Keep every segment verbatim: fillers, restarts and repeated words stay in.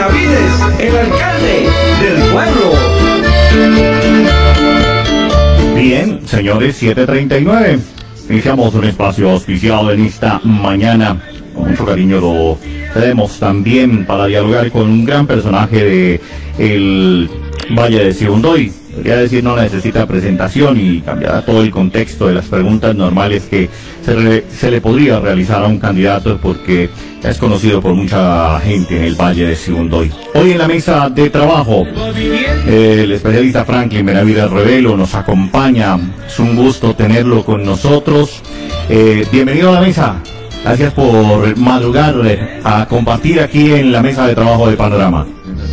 Benavides, el alcalde del pueblo. Bien, señores, siete treinta y nueve. Iniciamos un espacio auspiciado en esta mañana. Con mucho cariño lo tenemos también para dialogar con un gran personaje de el Valle de Sibundoy. Podría decir, no necesita presentación y cambiará todo el contexto de las preguntas normales que se, re, se le podría realizar a un candidato, porque ya es conocido por mucha gente en el Valle de Sibundoy. Hoy en la mesa de trabajo, eh, el especialista Franklin Benavides Revelo nos acompaña. Es un gusto tenerlo con nosotros. Eh, bienvenido a la mesa. Gracias por madrugar eh, a compartir aquí en la mesa de trabajo de Panorama.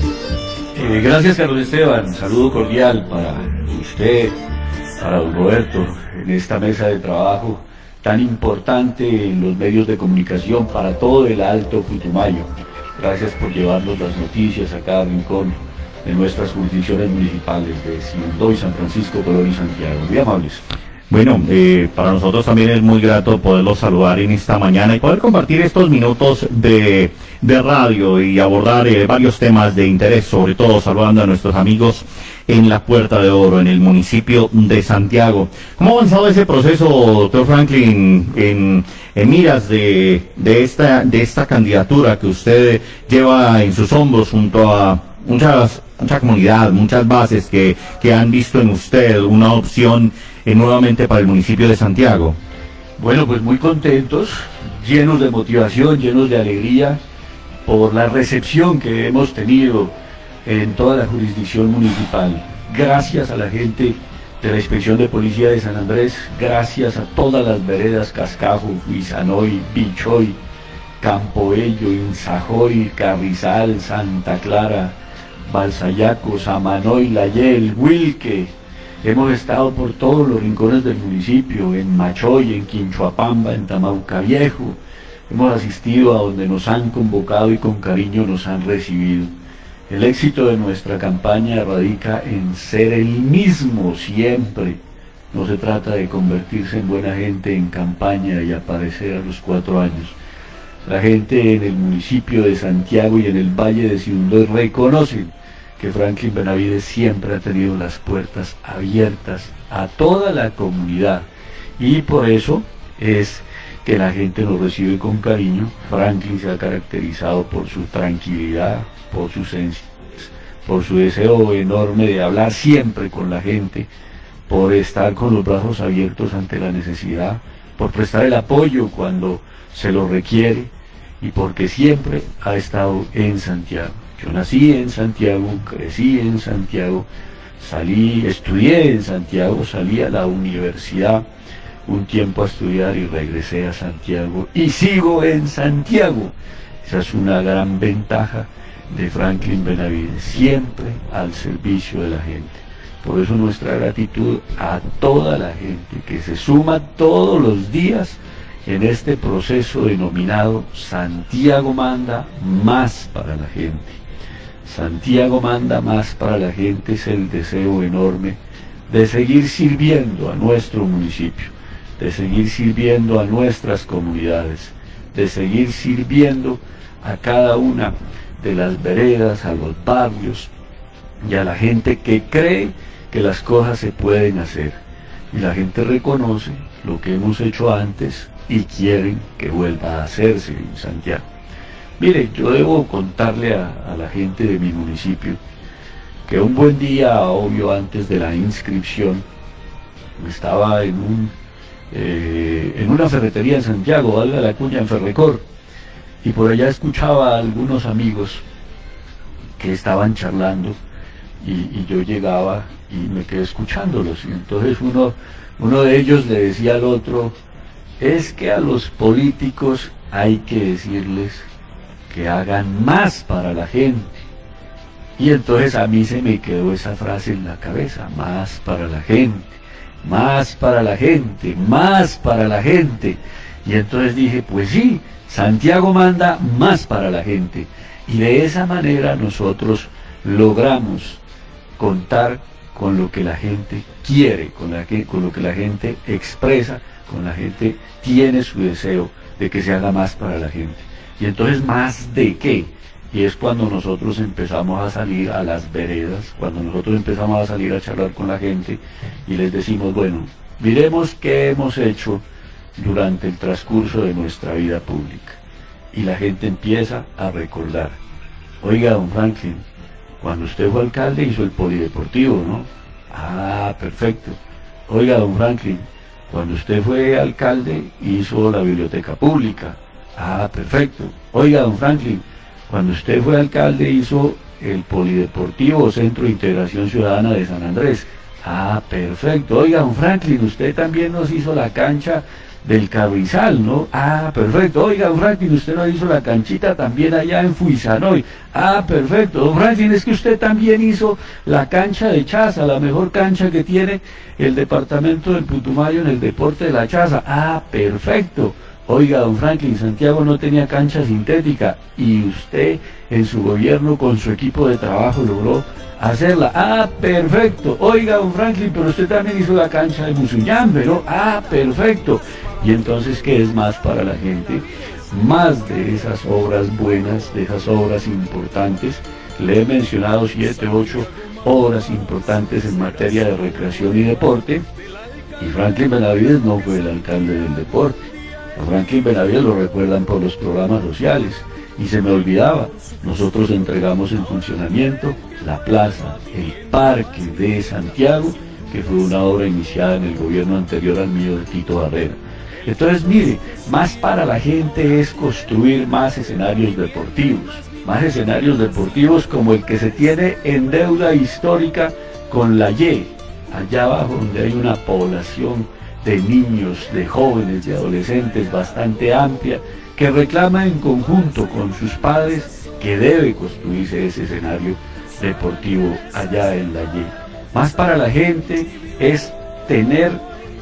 Eh, gracias, Carlos Esteban. Saludo cordial para usted, para don Roberto, en esta mesa de trabajo tan importante en los medios de comunicación para todo el Alto Putumayo. Gracias por llevarnos las noticias a cada rincón de nuestras jurisdicciones municipales de Sibundoy, San Francisco, Colón y Santiago. Muy amables. Bueno, eh, para nosotros también es muy grato poderlos saludar en esta mañana y poder compartir estos minutos de, de radio y abordar eh, varios temas de interés, sobre todo saludando a nuestros amigos en la Puerta de Oro, en el municipio de Santiago. ¿Cómo ha avanzado ese proceso, doctor Franklin, en, en miras de, de, esta, de esta candidatura que usted lleva en sus hombros junto a muchas, mucha comunidad, muchas bases que, que han visto en usted una opción eh, nuevamente para el municipio de Santiago? Bueno, pues muy contentos, llenos de motivación, llenos de alegría por la recepción que hemos tenido en toda la jurisdicción municipal. Gracias a la gente de la Inspección de Policía de San Andrés, gracias a todas las veredas Cascajo, Huizanoy, Bichoy, Campoello, Insajoy, Carrizal, Santa Clara, Balsayaco, Samanoy, Layel, Wilque. Hemos estado por todos los rincones del municipio, en Machoy, en Quinchoapamba, en Tamauca Viejo. Hemos asistido a donde nos han convocado y con cariño nos han recibido. El éxito de nuestra campaña radica en ser el mismo siempre. No se trata de convertirse en buena gente en campaña y aparecer a los cuatro años. La gente en el municipio de Santiago y en el Valle de Sibundoy reconocen que Franklin Benavides siempre ha tenido las puertas abiertas a toda la comunidad, y por eso es que la gente nos recibe con cariño. Franklin se ha caracterizado por su tranquilidad, por su sencillez, por su deseo enorme de hablar siempre con la gente, por estar con los brazos abiertos ante la necesidad, por prestar el apoyo cuando se lo requiere, y porque siempre ha estado en Santiago. Yo nací en Santiago, crecí en Santiago, salí, estudié en Santiago, salí a la universidad un tiempo a estudiar y regresé a Santiago y sigo en Santiago. Esa es una gran ventaja de Franklin Benavides, siempre al servicio de la gente. Por eso nuestra gratitud a toda la gente que se suma todos los días en este proceso denominado Santiago Manda Más para la Gente. Santiago Manda Más para la Gente es el deseo enorme de seguir sirviendo a nuestro municipio, de seguir sirviendo a nuestras comunidades, de seguir sirviendo a cada una de las veredas, a los barrios y a la gente que cree que las cosas se pueden hacer. Y la gente reconoce lo que hemos hecho antes y quieren que vuelva a hacerse en Santiago. Mire, yo debo contarle a, a la gente de mi municipio que un buen día, obvio, antes de la inscripción, estaba en un eh, en una ferretería en Santiago, valga la cuña, en Ferrecor, y por allá escuchaba a algunos amigos que estaban charlando, y, y yo llegaba y me quedé escuchándolos, y entonces uno, uno de ellos le decía al otro: es que a los políticos hay que decirles que hagan más para la gente. Y entonces a mí se me quedó esa frase en la cabeza: más para la gente, más para la gente, más para la gente. Y entonces dije, pues sí, Santiago manda más para la gente. Y de esa manera nosotros logramos contar con lo que la gente quiere, con, la que, con lo que la gente expresa, con la gente tiene su deseo de que se haga más para la gente. Y entonces, ¿más de qué? y es cuando nosotros empezamos a salir a las veredas, cuando nosotros empezamos a salir a charlar con la gente y les decimos, bueno, miremos qué hemos hecho durante el transcurso de nuestra vida pública. Y la gente empieza a recordar, oiga, don Franklin, cuando usted fue alcalde hizo el polideportivo, ¿no? Ah, perfecto. Oiga, don Franklin, cuando usted fue alcalde hizo la biblioteca pública. Ah, perfecto. Oiga, don Franklin, cuando usted fue alcalde hizo el polideportivo Centro de Integración Ciudadana de San Andrés. Ah, perfecto. Oiga, don Franklin, usted también nos hizo la cancha del Carrizal, ¿no? Ah, perfecto. Oiga, don Franklin, usted nos hizo la canchita también allá en Fuizanoy. Ah, perfecto. Don Franklin, es que usted también hizo la cancha de Chaza, la mejor cancha que tiene el departamento del Putumayo en el deporte de la Chaza. Ah, perfecto. Oiga, don Franklin, Santiago no tenía cancha sintética y usted en su gobierno con su equipo de trabajo logró hacerla. Ah, perfecto. Oiga, don Franklin, pero usted también hizo la cancha de Musuñambe, ¿no? Ah, perfecto. Y entonces, ¿qué es más para la gente? Más de esas obras buenas, de esas obras importantes. Le he mencionado siete, ocho obras importantes en materia de recreación y deporte. Y Franklin Benavides no fue el alcalde del deporte. A Franklin Benavides lo recuerdan por los programas sociales. Y se me olvidaba, nosotros entregamos en funcionamiento la plaza, el parque de Santiago, que fue una obra iniciada en el gobierno anterior al mío de Tito Barrera. Entonces, mire, más para la gente es construir más escenarios deportivos, más escenarios deportivos como el que se tiene en deuda histórica con la Y, allá abajo donde hay una población de niños, de jóvenes, de adolescentes bastante amplia, que reclama en conjunto con sus padres que debe construirse ese escenario deportivo allá en la Y. Más para la gente es tener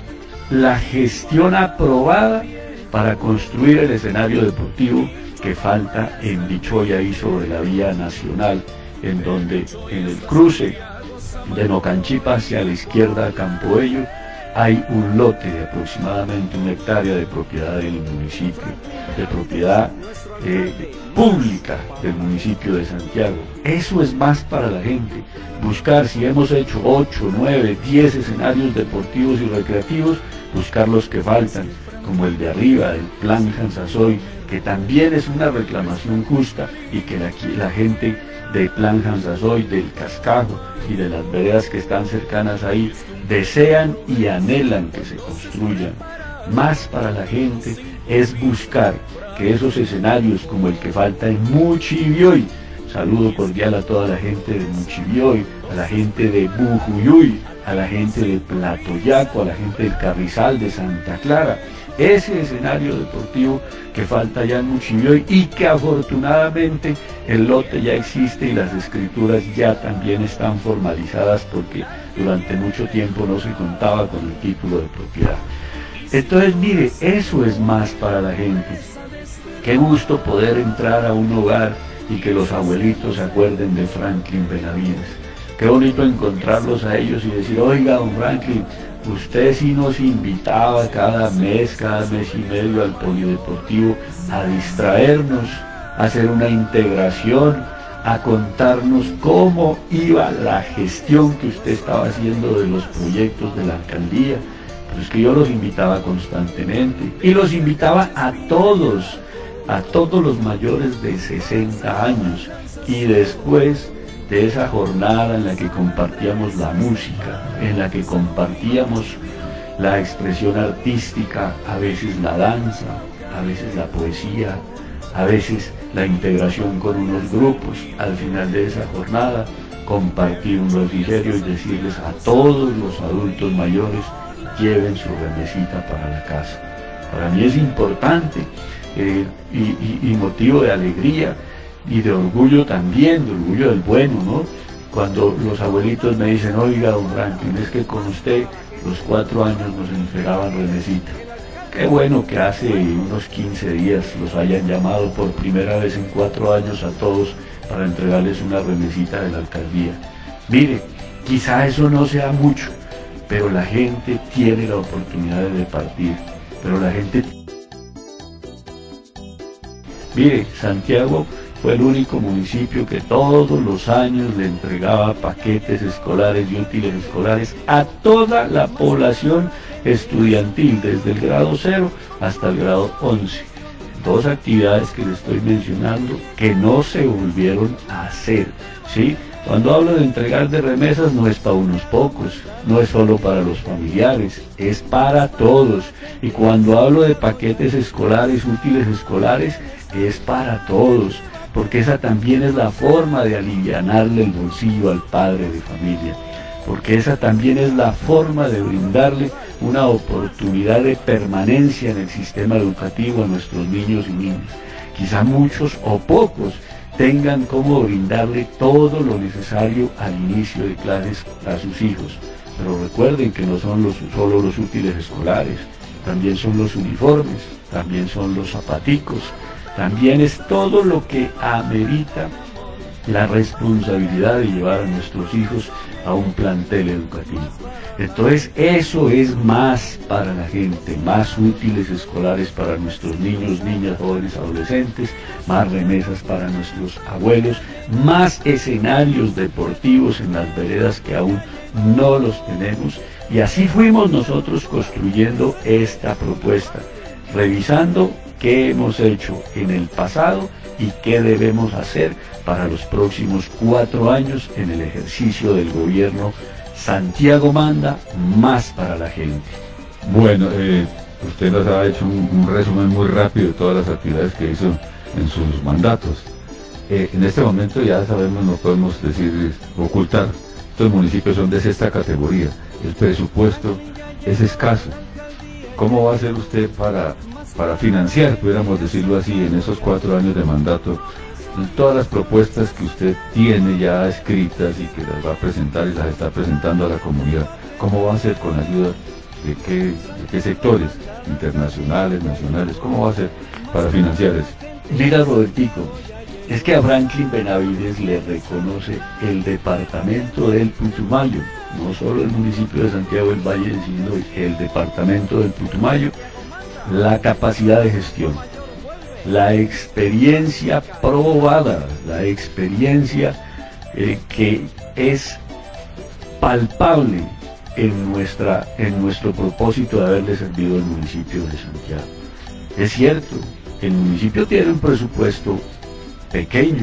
la gestión aprobada para construir el escenario deportivo que falta en Bichoya y sobre la vía nacional, en donde en el cruce de Nocanchipa hacia la izquierda a Campoello hay un lote de aproximadamente una hectárea de propiedad del municipio, de propiedad eh, pública del municipio de Santiago. Eso es más para la gente, buscar si hemos hecho ocho, nueve, diez escenarios deportivos y recreativos, buscar los que faltan, como el de arriba, el plan Hansasoy, que también es una reclamación justa y que la, la gente del plan Hansasoy, del Cascajo y de las veredas que están cercanas ahí desean y anhelan que se construyan. Más para la gente es buscar que esos escenarios como el que falta en Muchibioy, saludo cordial a toda la gente de Muchibioy, a la gente de Bujuyuy, a la gente de Platoyaco, a la gente del Carrizal, de Santa Clara, ese escenario deportivo que falta ya en Muchibioy y que afortunadamente el lote ya existe y las escrituras ya también están formalizadas porque durante mucho tiempo no se contaba con el título de propiedad. Entonces, mire, eso es más para la gente. Qué gusto poder entrar a un hogar y que los abuelitos se acuerden de Franklin Benavides. Qué bonito encontrarlos a ellos y decir, oiga, don Franklin, usted sí nos invitaba cada mes, cada mes y medio al polideportivo a distraernos, a hacer una integración, a contarnos cómo iba la gestión que usted estaba haciendo de los proyectos de la alcaldía. Pero es que yo los invitaba constantemente y los invitaba a todos, a todos los mayores de sesenta años, y después de esa jornada en la que compartíamos la música, en la que compartíamos la expresión artística, a veces la danza, a veces la poesía, a veces la integración con unos grupos, al final de esa jornada compartir un refrigerio y decirles a todos los adultos mayores, lleven su remesita para la casa. Para mí es importante eh, y, y, y motivo de alegría y de orgullo también, de orgullo del bueno, ¿no? Cuando los abuelitos me dicen, oiga, don Franklin, es que con usted los cuatro años nos entregaban remesita. Qué bueno que hace unos quince días los hayan llamado por primera vez en cuatro años a todos para entregarles una remesita de la alcaldía. Mire, quizá eso no sea mucho, pero la gente tiene la oportunidad de partir, pero la gente... Mire, Santiago fue el único municipio que todos los años le entregaba paquetes escolares y útiles escolares a toda la población estudiantil, desde el grado cero hasta el grado once. Dos actividades que les estoy mencionando que no se volvieron a hacer, ¿sí? Cuando hablo de entregar de remesas no es para unos pocos, no es solo para los familiares, es para todos. Y cuando hablo de paquetes escolares, útiles escolares, es para todos, porque esa también es la forma de alivianarle el bolsillo al padre de familia, porque esa también es la forma de brindarle una oportunidad de permanencia en el sistema educativo a nuestros niños y niñas. Quizá muchos o pocos tengan cómo brindarle todo lo necesario al inicio de clases a sus hijos, pero recuerden que no son los, solo los útiles escolares, también son los uniformes, también son los zapaticos, también es todo lo que amerita la responsabilidad de llevar a nuestros hijos a un plantel educativo. Entonces eso es más para la gente, más útiles escolares para nuestros niños, niñas, jóvenes, adolescentes, más remesas para nuestros abuelos, más escenarios deportivos en las veredas que aún no los tenemos. Y así fuimos nosotros construyendo esta propuesta, revisando qué hemos hecho en el pasado y qué debemos hacer para los próximos cuatro años en el ejercicio del gobierno Santiago Manda, más para la gente. Bueno, eh, usted nos ha hecho un, un resumen muy rápido de todas las actividades que hizo en sus mandatos. Eh, en este momento ya sabemos, no podemos decir, ocultar, estos municipios son de sexta categoría, el presupuesto es escaso. ¿Cómo va a hacer usted para, para financiar, pudiéramos decirlo así, en esos cuatro años de mandato, todas las propuestas que usted tiene ya escritas y que las va a presentar y las está presentando a la comunidad? ¿Cómo va a hacer con ayuda de qué, de qué sectores internacionales, nacionales? ¿Cómo va a hacer para financiar eso? Mira, Robertico, es que a Franklin Benavides le reconoce el departamento del Putumayo, no solo el municipio de Santiago del Valle, sino el departamento del Putumayo, la capacidad de gestión, la experiencia probada, la experiencia eh, que es palpable en, nuestra, en nuestro propósito de haberle servido al municipio de Santiago. Es cierto, el municipio tiene un presupuesto pequeño.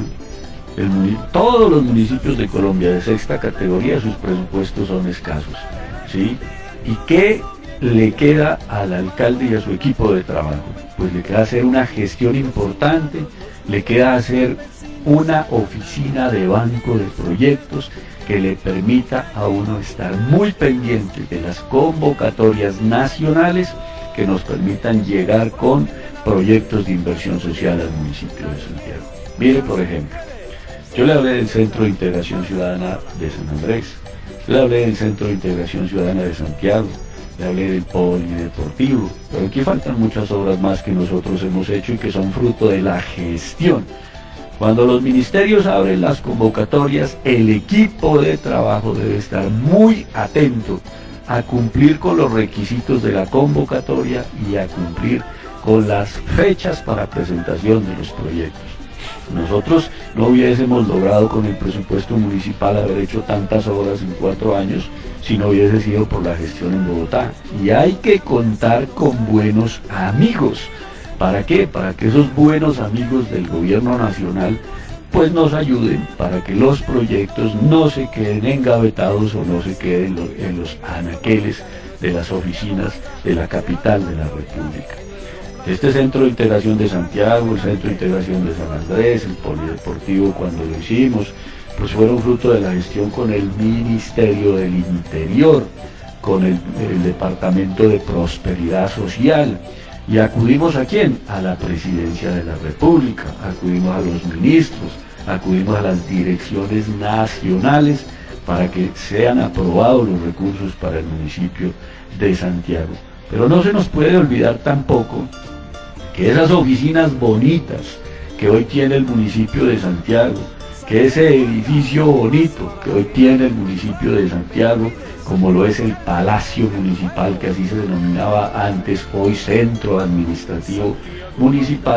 El, todos los municipios de Colombia de sexta categoría, sus presupuestos son escasos, ¿sí? ¿Y qué le queda al alcalde y a su equipo de trabajo? Pues le queda hacer una gestión importante, le queda hacer una oficina de banco de proyectos que le permita a uno estar muy pendiente de las convocatorias nacionales que nos permitan llegar con proyectos de inversión social al municipio de Santiago. Mire, por ejemplo, yo le hablé del Centro de Integración Ciudadana de San Andrés, le hablé del Centro de Integración Ciudadana de Santiago, le hablé del polideportivo, pero aquí faltan muchas obras más que nosotros hemos hecho y que son fruto de la gestión. Cuando los ministerios abren las convocatorias, el equipo de trabajo debe estar muy atento a cumplir con los requisitos de la convocatoria y a cumplir con las fechas para presentación de los proyectos. Nosotros no hubiésemos logrado con el presupuesto municipal haber hecho tantas obras en cuatro años si no hubiese sido por la gestión en Bogotá. Y hay que contar con buenos amigos. ¿Para qué? Para que esos buenos amigos del gobierno nacional pues nos ayuden para que los proyectos no se queden engavetados o no se queden en los anaqueles de las oficinas de la capital de la República. Este Centro de Integración de Santiago, el Centro de Integración de San Andrés, el polideportivo cuando lo hicimos, pues fueron fruto de la gestión con el Ministerio del Interior, con el, el Departamento de Prosperidad Social. ¿Y acudimos a quién? A la Presidencia de la República, acudimos a los ministros, acudimos a las direcciones nacionales para que sean aprobados los recursos para el municipio de Santiago. Pero no se nos puede olvidar tampoco que esas oficinas bonitas que hoy tiene el municipio de Santiago, que ese edificio bonito que hoy tiene el municipio de Santiago, como lo es el Palacio Municipal, que así se denominaba antes, hoy Centro Administrativo Municipal,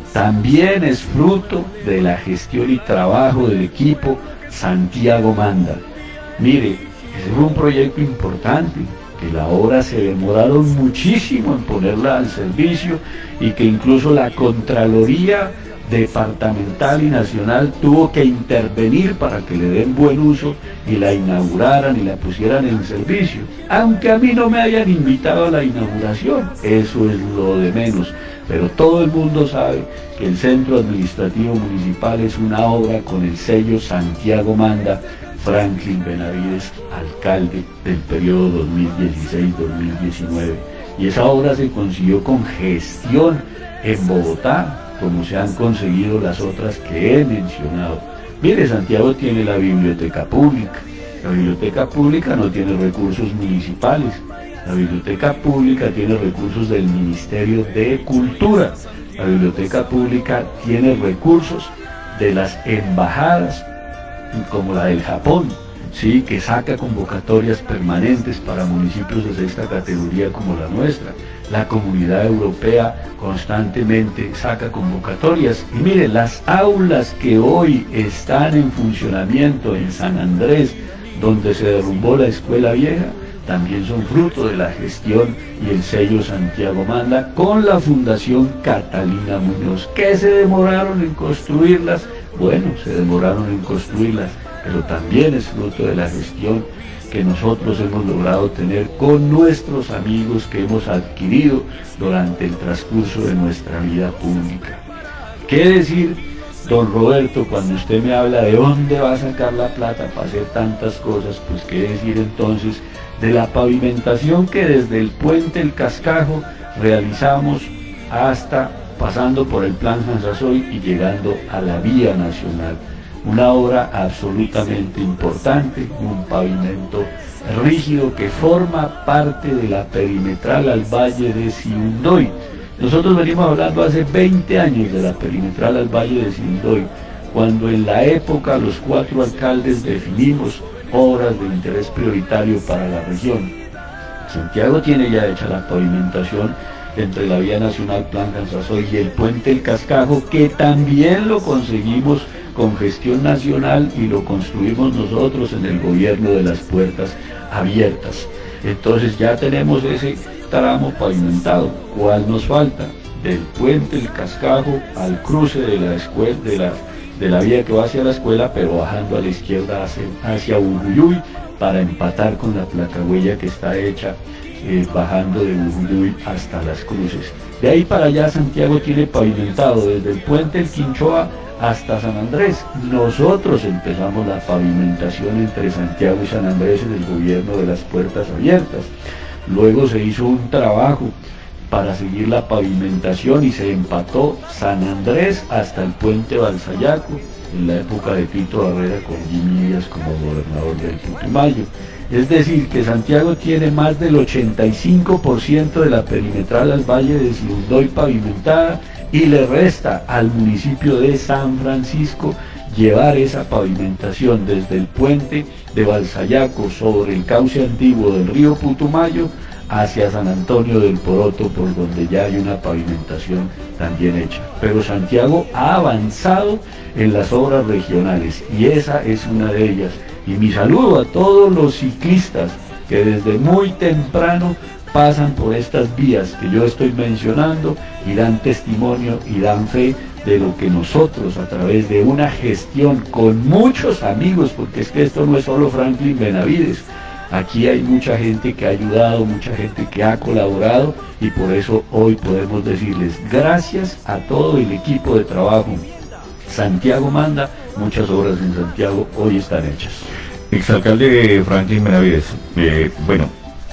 también es fruto de la gestión y trabajo del equipo Santiago Manda. Mire, ese fue un proyecto importante, que la obra se demoraron muchísimo en ponerla al servicio y que incluso la Contraloría Departamental y Nacional tuvo que intervenir para que le den buen uso y la inauguraran y la pusieran en servicio. Aunque a mí no me hayan invitado a la inauguración, eso es lo de menos. Pero todo el mundo sabe que el Centro Administrativo Municipal es una obra con el sello Santiago Manda, Franklin Benavides, alcalde del periodo dos mil dieciséis dos mil diecinueve. Y esa obra se consiguió con gestión en Bogotá, como se han conseguido las otras que he mencionado. Mire, Santiago tiene la biblioteca pública. La biblioteca pública no tiene recursos municipales. La biblioteca pública tiene recursos del Ministerio de Cultura. La biblioteca pública tiene recursos de las embajadas, como la del Japón, sí, que saca convocatorias permanentes para municipios de sexta categoría como la nuestra. La Comunidad Europea constantemente saca convocatorias. Y miren, las aulas que hoy están en funcionamiento en San Andrés, donde se derrumbó la escuela vieja, también son fruto de la gestión y el sello Santiago Manda con la Fundación Catalina Muñoz. ¿Qué se demoraron en construirlas? Bueno, se demoraron en construirlas, pero también es fruto de la gestión que nosotros hemos logrado tener con nuestros amigos que hemos adquirido durante el transcurso de nuestra vida pública. ¿Qué decir, don Roberto, cuando usted me habla de dónde va a sacar la plata para hacer tantas cosas? Pues qué decir entonces de la pavimentación que desde el puente El Cascajo realizamos hasta pasando por el Plan Sansasoy y llegando a la vía nacional. Una obra absolutamente importante, un pavimento rígido que forma parte de la perimetral al Valle de Siundoy. Nosotros venimos hablando hace veinte años de la perimetral al Valle de Siundoy, cuando en la época los cuatro alcaldes definimos obras de interés prioritario para la región. Santiago tiene ya hecha la pavimentación entre la vía nacional Plan Sansasoy y el puente El Cascajo, que también lo conseguimos con gestión nacional y lo construimos nosotros en el gobierno de las puertas abiertas. Entonces ya tenemos ese tramo pavimentado. ¿Cuál nos falta? Del puente El Cascajo al cruce de la escuela, de la, de la vía que va hacia la escuela, pero bajando a la izquierda hacia, hacia Uyuyuy, para empatar con la placahuella que está hecha eh, bajando de Uyuyuy hasta Las Cruces. De ahí para allá Santiago tiene pavimentado desde el puente El Quinchoa hasta San Andrés. Nosotros empezamos la pavimentación entre Santiago y San Andrés en el gobierno de las puertas abiertas. Luego se hizo un trabajo para seguir la pavimentación y se empató San Andrés hasta el puente Balsayaco en la época de Tito Barrera con Jimmy Díaz como gobernador del Putumayo. Es decir, que Santiago tiene más del ochenta y cinco por ciento de la perimetral al Valle de Siundoy pavimentada, y le resta al municipio de San Francisco llevar esa pavimentación desde el puente de Balsayaco sobre el cauce antiguo del río Putumayo hacia San Antonio del Poroto, por donde ya hay una pavimentación también hecha. Pero Santiago ha avanzado en las obras regionales y esa es una de ellas. Y mi saludo a todos los ciclistas que desde muy temprano pasan por estas vías que yo estoy mencionando y dan testimonio y dan fe de lo que nosotros, a través de una gestión con muchos amigos, porque es que esto no es solo Franklin Benavides, aquí hay mucha gente que ha ayudado, mucha gente que ha colaborado, y por eso hoy podemos decirles gracias a todo el equipo de trabajo. Santiago Manda, muchas obras en Santiago hoy están hechas. Exalcalde Franklin Benavides, eh, bueno,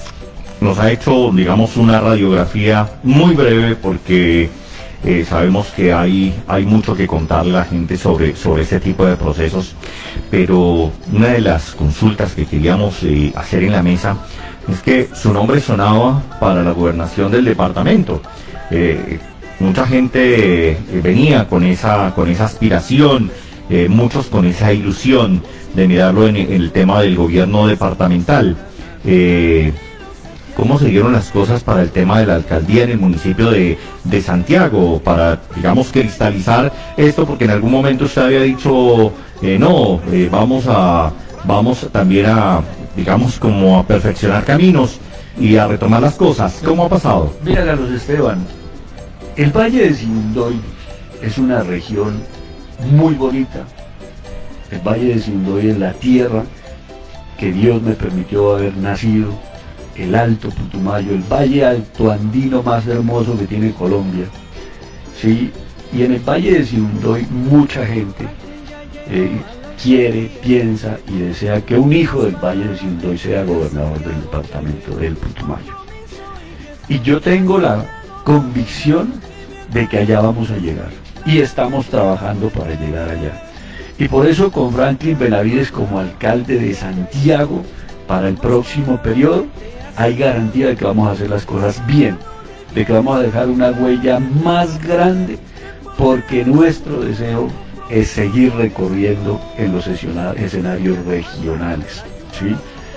nos ha hecho, digamos, una radiografía muy breve porque eh, sabemos que hay, hay mucho que contarle a la gente sobre, sobre este tipo de procesos, pero una de las consultas que queríamos eh, hacer en la mesa es que su nombre sonaba para la gobernación del departamento. Eh, mucha gente eh, venía con esa, con esa aspiración, eh, muchos con esa ilusión de mirarlo en, en el tema del gobierno departamental. Eh, cómo se dieron las cosas para el tema de la alcaldía en el municipio de, de Santiago, para, digamos, cristalizar esto, porque en algún momento usted había dicho, eh, no, eh, vamos a, vamos también a, digamos, como a perfeccionar caminos y a retomar las cosas. ¿Cómo ha pasado? Mira, Carlos Esteban, el Valle de Sibundoy es una región muy bonita. El Valle de Sibundoy es la tierra que Dios me permitió haber nacido, el Alto Putumayo, el valle alto andino más hermoso que tiene Colombia, ¿sí? Y en el Valle de Sibundoy mucha gente eh, quiere, piensa y desea que un hijo del Valle de Sibundoy sea gobernador del departamento del Putumayo. Y yo tengo la convicción de que allá vamos a llegar, y estamos trabajando para llegar allá. Y por eso con Franklin Benavides como alcalde de Santiago para el próximo periodo, hay garantía de que vamos a hacer las cosas bien, de que vamos a dejar una huella más grande, porque nuestro deseo es seguir recorriendo en los escenarios regionales, ¿sí?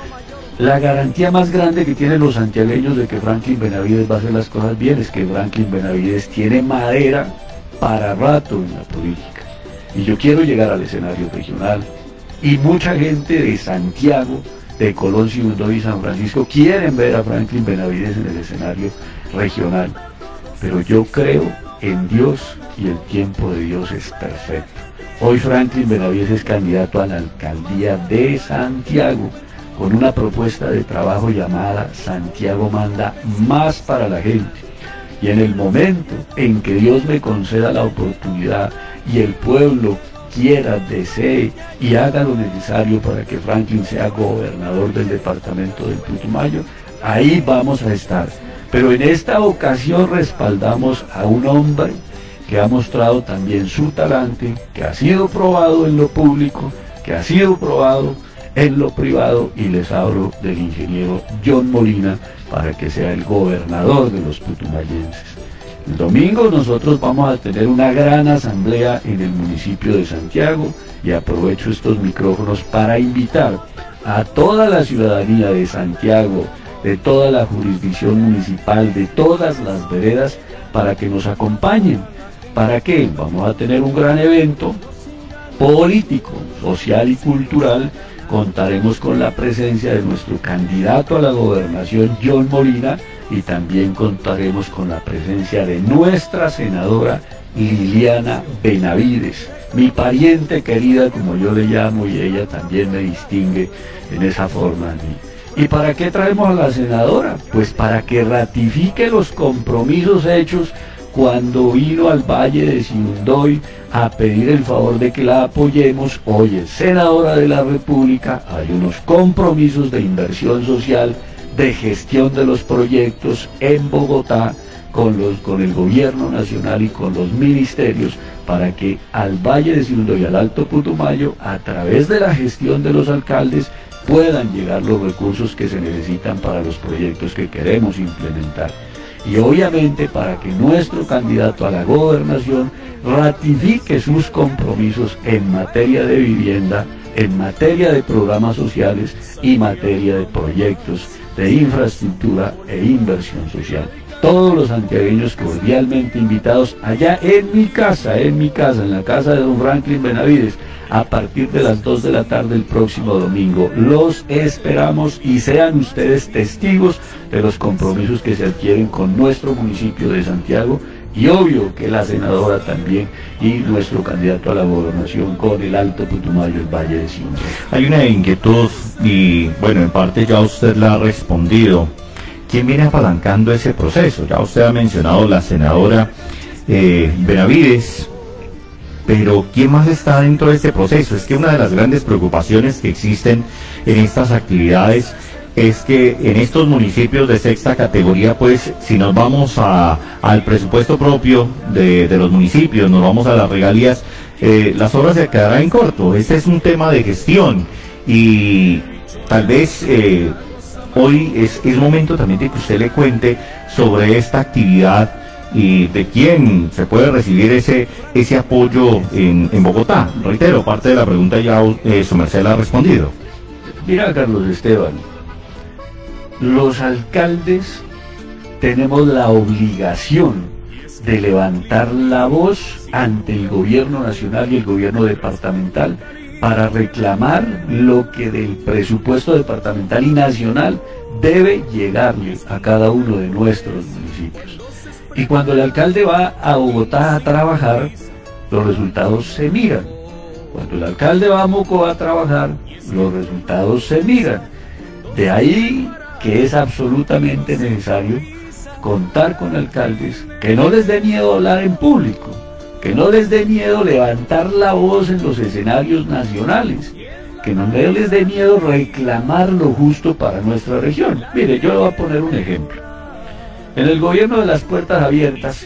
La garantía más grande que tienen los santiagueños de que Franklin Benavides va a hacer las cosas bien es que Franklin Benavides tiene madera para rato en la política. Y yo quiero llegar al escenario regional, y mucha gente de Santiago, de Colón, Sibundoy y San Francisco quieren ver a Franklin Benavides en el escenario regional, pero yo creo en Dios y el tiempo de Dios es perfecto. Hoy Franklin Benavides es candidato a la alcaldía de Santiago con una propuesta de trabajo llamada Santiago manda más para la gente, y en el momento en que Dios me conceda la oportunidad y el pueblo quiera, desee y haga lo necesario para que Franklin sea gobernador del departamento del Putumayo, ahí vamos a estar. Pero en esta ocasión respaldamos a un hombre que ha mostrado también su talante, que ha sido probado en lo público, que ha sido probado en lo privado, y les hablo del ingeniero John Molina para que sea el gobernador de los putumayenses. El domingo nosotros vamos a tener una gran asamblea en el municipio de Santiago, y aprovecho estos micrófonos para invitar a toda la ciudadanía de Santiago, de toda la jurisdicción municipal, de todas las veredas, para que nos acompañen. ¿Para qué? Vamos a tener un gran evento político, social y cultural. Contaremos con la presencia de nuestro candidato a la gobernación, John Molina, y también contaremos con la presencia de nuestra senadora Liliana Benavides, mi pariente querida, como yo le llamo, y ella también me distingue en esa forma a mí. ¿Y para qué traemos a la senadora? Pues para que ratifique los compromisos hechos cuando vino al Valle de Sibundoy a pedir el favor de que la apoyemos. Hoy es senadora de la República, hay unos compromisos de inversión social, de gestión de los proyectos en Bogotá, con, los, con el gobierno nacional y con los ministerios, para que al Valle de Sibundoy y al Alto Putumayo, a través de la gestión de los alcaldes, puedan llegar los recursos que se necesitan para los proyectos que queremos implementar. Y obviamente para que nuestro candidato a la gobernación ratifique sus compromisos en materia de vivienda, en materia de programas sociales y materia de proyectos de infraestructura e inversión social. Todos los santiagueños cordialmente invitados allá en mi casa, en mi casa, en la casa de don Franklin Benavides, a partir de las dos de la tarde el próximo domingo. Los esperamos, y sean ustedes testigos de los compromisos que se adquieren con nuestro municipio de Santiago, y obvio que la senadora también, y nuestro candidato a la gobernación con el Alto Putumayo, el Valle de Sibundoy. Hay una inquietud, y bueno, en parte ya usted la ha respondido. ¿Quién viene apalancando ese proceso? Ya usted ha mencionado la senadora eh, Benavides, pero ¿quién más está dentro de este proceso? Es que una de las grandes preocupaciones que existen en estas actividades es que en estos municipios de sexta categoría, pues si nos vamos a, al presupuesto propio de, de los municipios, nos vamos a las regalías, eh, las obras se quedarán en corto. Este es un tema de gestión, y tal vez eh, hoy es, es momento también de que usted le cuente sobre esta actividad y de quién se puede recibir ese ese apoyo en, en Bogotá. Reitero, parte de la pregunta ya eh, su merced la ha respondido. Mira, Carlos Esteban, los alcaldes tenemos la obligación de levantar la voz ante el gobierno nacional y el gobierno departamental para reclamar lo que del presupuesto departamental y nacional debe llegarle a cada uno de nuestros municipios. Y cuando el alcalde va a Bogotá a trabajar, los resultados se miran. Cuando el alcalde va a Mocoa a trabajar, los resultados se miran. De ahí que es absolutamente necesario contar con alcaldes que no les dé miedo hablar en público, que no les dé miedo levantar la voz en los escenarios nacionales, que no les dé miedo reclamar lo justo para nuestra región. Mire, yo le voy a poner un ejemplo. En el gobierno de las puertas abiertas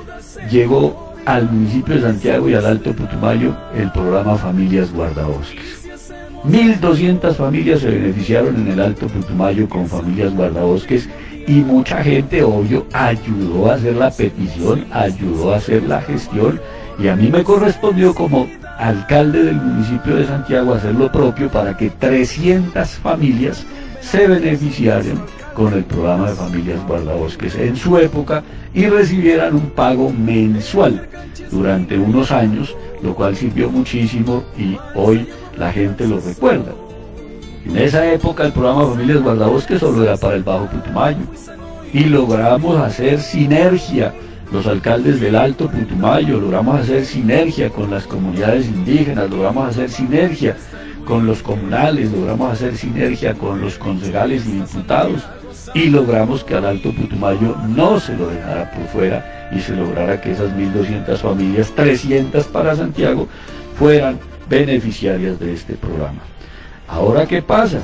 llegó al municipio de Santiago y al Alto Putumayo el programa Familias Guardabosques. mil doscientas familias se beneficiaron en el Alto Putumayo con Familias Guardabosques y mucha gente, obvio, ayudó a hacer la petición, ayudó a hacer la gestión, y a mí me correspondió como alcalde del municipio de Santiago hacer lo propio para que trescientas familias se beneficiaran con el programa de Familias Guardabosques en su época y recibieran un pago mensual durante unos años, lo cual sirvió muchísimo y hoy la gente lo recuerda. En esa época el programa Familias Guardabosques solo era para el Bajo Putumayo y logramos hacer sinergia, los alcaldes del Alto Putumayo, logramos hacer sinergia con las comunidades indígenas, logramos hacer sinergia con los comunales, logramos hacer sinergia con los concejales y diputados y logramos que al Alto Putumayo no se lo dejara por fuera y se lograra que esas mil doscientas familias, trescientas para Santiago, fueran beneficiarias de este programa. Ahora, ¿qué pasa?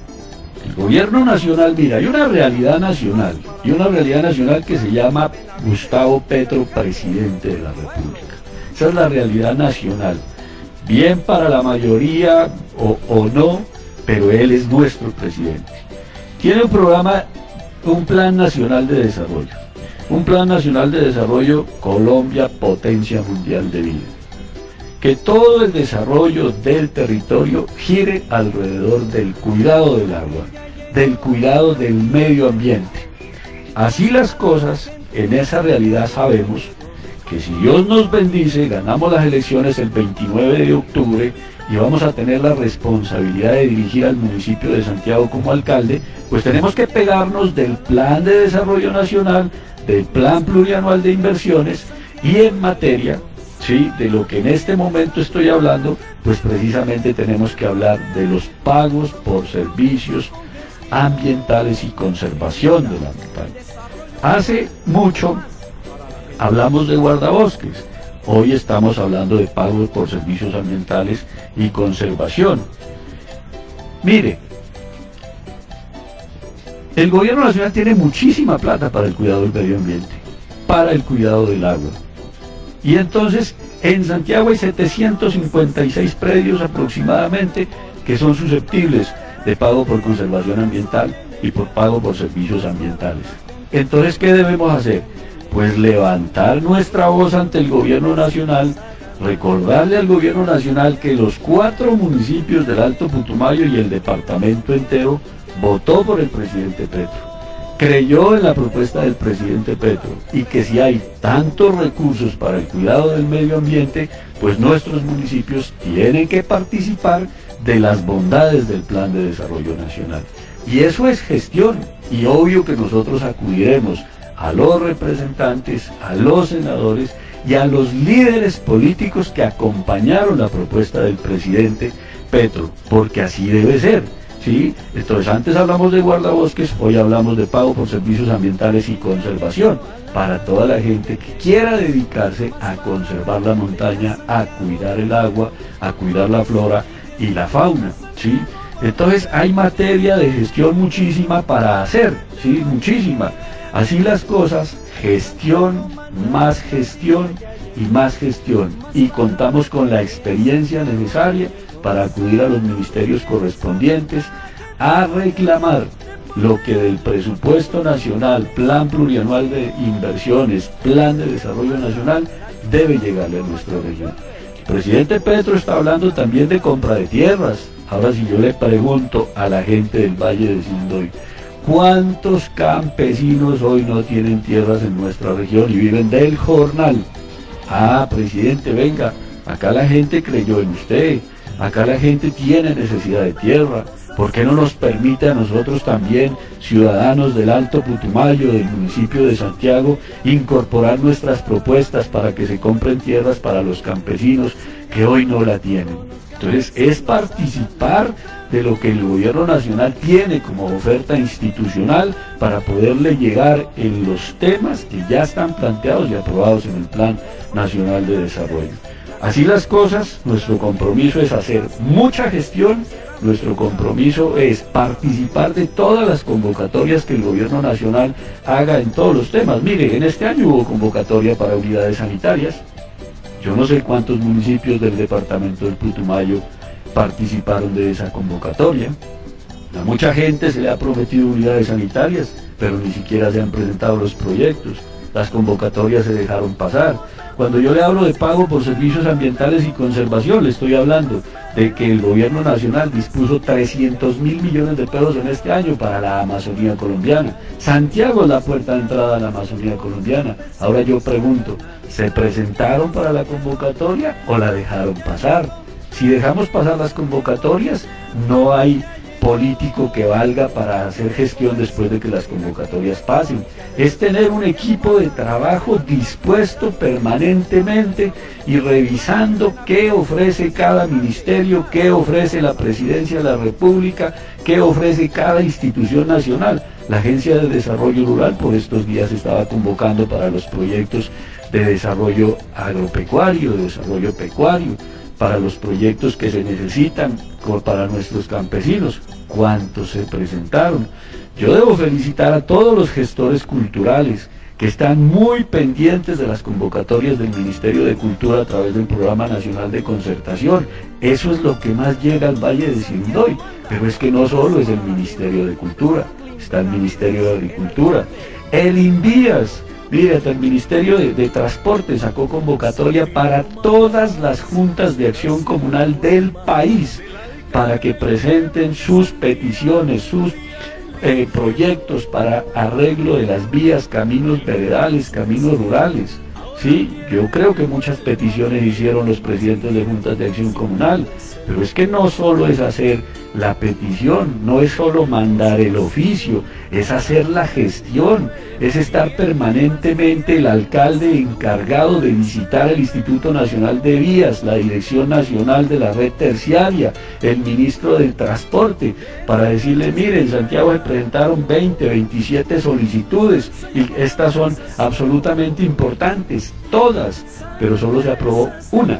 El gobierno nacional, mira, hay una realidad nacional, y una realidad nacional que se llama Gustavo Petro, presidente de la República. Esa es la realidad nacional, bien para la mayoría o, o no, pero él es nuestro presidente. Tiene un programa, un plan nacional de desarrollo, un plan nacional de desarrollo Colombia, potencia mundial de vida. Que todo el desarrollo del territorio gire alrededor del cuidado del agua, del cuidado del medio ambiente. Así las cosas, en esa realidad sabemos que si Dios nos bendice, ganamos las elecciones el veintinueve de octubre y vamos a tener la responsabilidad de dirigir al municipio de Santiago como alcalde, pues tenemos que pegarnos del plan de desarrollo nacional, del plan plurianual de inversiones y en materia, sí, de lo que en este momento estoy hablando, pues precisamente tenemos que hablar de los pagos por servicios ambientales y conservación de la montaña. Hace mucho hablamos de guardabosques, hoy estamos hablando de pagos por servicios ambientales y conservación. Mire, el gobierno nacional tiene muchísima plata para el cuidado del medio ambiente, para el cuidado del agua. Y entonces en Santiago hay setecientos cincuenta y seis predios aproximadamente que son susceptibles de pago por conservación ambiental y por pago por servicios ambientales. Entonces, ¿qué debemos hacer? Pues levantar nuestra voz ante el gobierno nacional, recordarle al gobierno nacional que los cuatro municipios del Alto Putumayo y el departamento entero votó por el presidente Petro, creyó en la propuesta del presidente Petro y que si hay tantos recursos para el cuidado del medio ambiente, pues nuestros municipios tienen que participar de las bondades del Plan de Desarrollo Nacional. Y eso es gestión, y obvio que nosotros acudiremos a los representantes, a los senadores y a los líderes políticos que acompañaron la propuesta del presidente Petro, porque así debe ser. ¿Sí? Entonces antes hablamos de guardabosques, hoy hablamos de pago por servicios ambientales y conservación, para toda la gente que quiera dedicarse a conservar la montaña, a cuidar el agua, a cuidar la flora y la fauna, ¿sí? Entonces hay materia de gestión muchísima para hacer, ¿sí? Muchísima. Así las cosas, gestión, más gestión y más gestión, y contamos con la experiencia necesaria para acudir a los ministerios correspondientes a reclamar lo que del presupuesto nacional, plan plurianual de inversiones, plan de desarrollo nacional, debe llegarle a nuestra región. El presidente Petro está hablando también de compra de tierras. Ahora, si yo le pregunto a la gente del Valle de Sindoy, ¿Cuántos campesinos hoy no tienen tierras en nuestra región y viven del jornal? Ah, presidente, venga, acá la gente creyó en usted, acá la gente tiene necesidad de tierra. ¿Por qué no nos permite a nosotros también, ciudadanos del Alto Putumayo, del municipio de Santiago, incorporar nuestras propuestas para que se compren tierras para los campesinos que hoy no la tienen? Entonces, es participar de lo que el gobierno nacional tiene como oferta institucional para poderle llegar en los temas que ya están planteados y aprobados en el Plan Nacional de Desarrollo. Así las cosas, nuestro compromiso es hacer mucha gestión, nuestro compromiso es participar de todas las convocatorias que el gobierno nacional haga en todos los temas. Mire, en este año hubo convocatoria para unidades sanitarias. Yo no sé cuántos municipios del departamento del Putumayo participaron de esa convocatoria. A mucha gente se le ha prometido unidades sanitarias, pero ni siquiera se han presentado los proyectos. Las convocatorias se dejaron pasar. Cuando yo le hablo de pago por servicios ambientales y conservación, le estoy hablando de que el gobierno nacional dispuso trescientos mil millones de pesos en este año para la Amazonía colombiana. Santiago es la puerta de entrada a la Amazonía colombiana. Ahora yo pregunto, ¿se presentaron para la convocatoria o la dejaron pasar? Si dejamos pasar las convocatorias, no hay político que valga para hacer gestión después de que las convocatorias pasen. Es tener un equipo de trabajo dispuesto permanentemente y revisando qué ofrece cada ministerio, qué ofrece la Presidencia de la República, qué ofrece cada institución nacional. La Agencia de Desarrollo Rural por estos días estaba convocando para los proyectos de desarrollo agropecuario, de desarrollo pecuario, para los proyectos que se necesitan para nuestros campesinos. ¿Cuántos se presentaron? Yo debo felicitar a todos los gestores culturales que están muy pendientes de las convocatorias del Ministerio de Cultura a través del Programa Nacional de Concertación. Eso es lo que más llega al Valle de Sirindoy, pero es que no solo es el Ministerio de Cultura, está el Ministerio de Agricultura, el INVIAS. Mire, hasta el Ministerio de, de Transporte sacó convocatoria para todas las juntas de acción comunal del país para que presenten sus peticiones, sus eh, proyectos para arreglo de las vías, caminos veredales, caminos rurales. Sí, yo creo que muchas peticiones hicieron los presidentes de juntas de acción comunal, pero es que no solo es hacer la petición, no es solo mandar el oficio, es hacer la gestión, es estar permanentemente el alcalde encargado de visitar el Instituto Nacional de Vías, la Dirección Nacional de la Red Terciaria, el ministro del Transporte, para decirle, mire, en Santiago se presentaron veinte, veintisiete solicitudes y estas son absolutamente importantes, todas, pero solo se aprobó una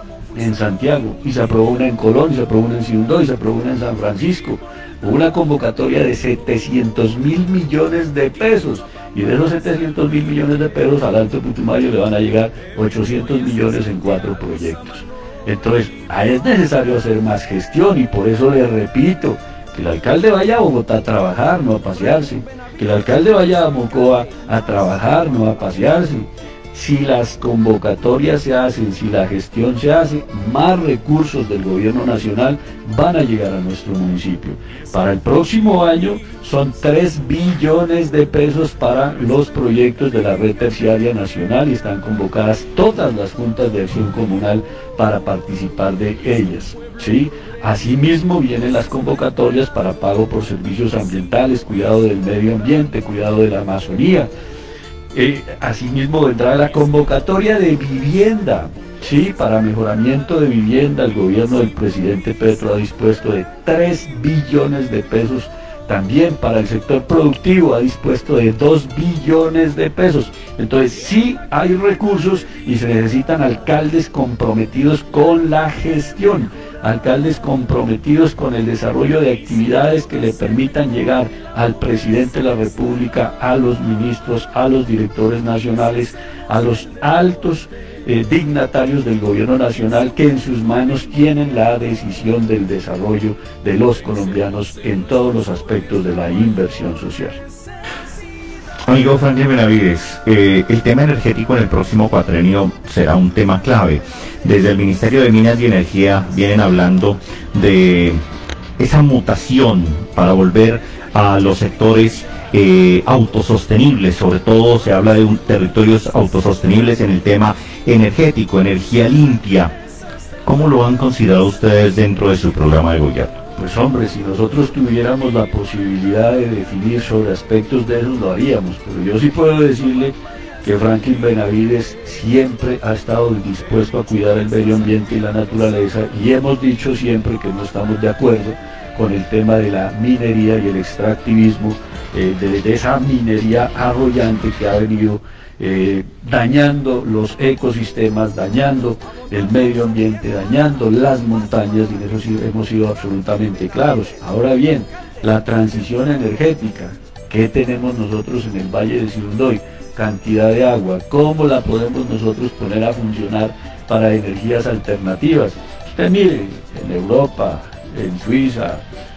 en Santiago, y se aprobó una en Colón, y se aprobó una en Sirindoy, y se aprobó una en San Francisco. Una convocatoria de setecientos mil millones de pesos, y de esos setecientos mil millones de pesos al Alto Putumayo le van a llegar ochocientos millones en cuatro proyectos. Entonces, ahí es necesario hacer más gestión, y por eso le repito, que el alcalde vaya a Bogotá a trabajar, no a pasearse, que el alcalde vaya a Mocoa a trabajar, no a pasearse. Si las convocatorias se hacen, si la gestión se hace, más recursos del gobierno nacional van a llegar a nuestro municipio. Para el próximo año son tres billones de pesos para los proyectos de la red terciaria nacional y están convocadas todas las juntas de acción comunal para participar de ellas, ¿sí? Asimismo vienen las convocatorias para pago por servicios ambientales, cuidado del medio ambiente, cuidado de la Amazonía. Eh, asimismo vendrá la convocatoria de vivienda, sí, para mejoramiento de vivienda. El gobierno del presidente Petro ha dispuesto de tres billones de pesos. También para el sector productivo ha dispuesto de dos billones de pesos. Entonces sí hay recursos y se necesitan alcaldes comprometidos con la gestión, alcaldes comprometidos con el desarrollo de actividades que le permitan llegar al presidente de la República, a los ministros, a los directores nacionales, a los altos eh, dignatarios del gobierno nacional que en sus manos tienen la decisión del desarrollo de los colombianos en todos los aspectos de la inversión social. Amigo Franklin Benavides, eh, el tema energético en el próximo cuatrenio será un tema clave. Desde el Ministerio de Minas y Energía vienen hablando de esa mutación para volver a los sectores eh, autosostenibles? Sobre todo se habla de un, territorios autosostenibles en el tema energético, energía limpia. ¿Cómo lo han considerado ustedes dentro de su programa de gobierno? Pues hombre, si nosotros tuviéramos la posibilidad de definir sobre aspectos de esos, lo haríamos, pero yo sí puedo decirle que Franklin Benavides siempre ha estado dispuesto a cuidar el medio ambiente y la naturaleza, y hemos dicho siempre que no estamos de acuerdo con el tema de la minería y el extractivismo, eh, de, de esa minería arrollante que ha venido eh, dañando los ecosistemas, dañando el medio ambiente, dañando las montañas, y en eso sí hemos sido absolutamente claros. Ahora bien, la transición energética, ¿qué tenemos nosotros en el Valle de Sirundoy? Cantidad de agua, ¿cómo la podemos nosotros poner a funcionar para energías alternativas? Usted mire, en Europa, en Suiza,